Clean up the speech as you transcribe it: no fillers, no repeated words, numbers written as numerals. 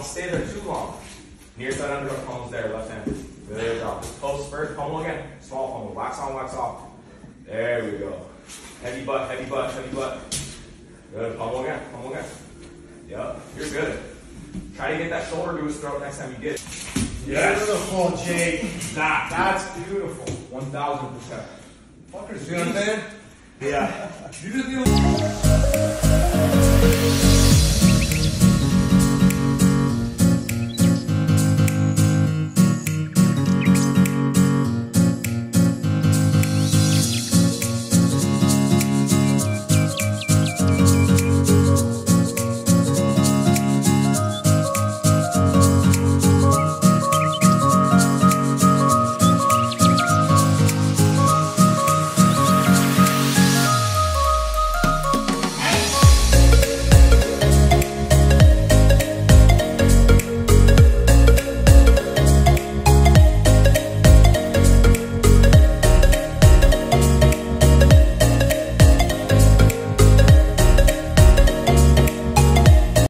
Don't stay there too long. Near side underhook, palms there, left hand. Good job. Just close first, pummel again. Small pummel, wax on, wax off. There we go. Heavy butt, heavy butt, heavy butt. Good, pummel again, pummel again. Yep, you're good. Try to get that shoulder to his throat next time you get it. Yes. Beautiful, Jake. That's beautiful. 1000%. Fuckers, you know what I'm saying? Yeah. You just need to...